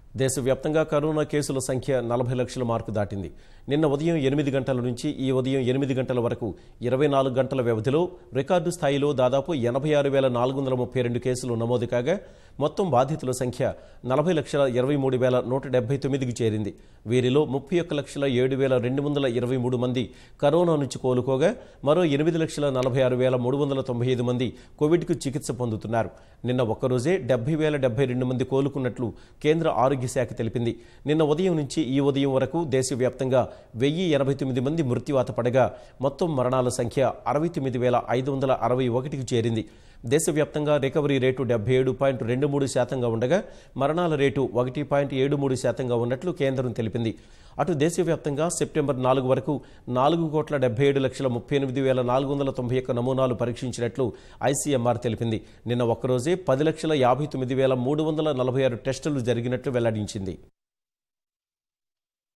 దేశవ్యాప్తంగా కరోనా కేసుల సంఖ్య 40 లక్షల మార్కు దాటింది. నిన్న ఉదయం 8 గంటల నుంచి ఈ ఉదయం 8 గంటల వరకు 24 గంటల వ్యవధిలో రికార్డు స్థాయిలో దాదాపు 86,432 కేసులు నమోదు కాగా మొత్తం బాధితుల సంఖ్య 40,23,179కి చేరింది. వీరిలో 31,07,223 మంది కరోనా నుంచి కోలుకోగా మరో 8,46,395 మంది కోవిడ్కు చికిత్స పొందుతున్నారు. నిన్న ఒక్కరోజే 70,072 మంది కోలుకున్నట్లు కేంద్ర ఆరోగ్య శాఖ తెలిపింది. నిన్న ఉదయం నుంచి ఈ ఉదయం వరకు దేశవ్యాప్తంగా 1,089 మంది మృత్యువాత పడగా మొత్తం మరణాల సంఖ్య 69,561కి చేరింది. దేశవ్యాప్తంగా రికవరీ రేటు 77.23% ఉండగా మరణాల రేటు 1.73% ఉన్నట్లు కేంద్రం తెలిపింది. అటు దేశవ్యాప్తంగా సెప్టెంబర్ 4 వరకు 4,78,38,491 నమూనాలు పరీక్షించినట్లు ఐసీఎంఆర్ తెలిపింది. నిన్న ఒక్కరోజే 10,59,346 టెస్టులు జరిగినట్లు వెల్లడించింది.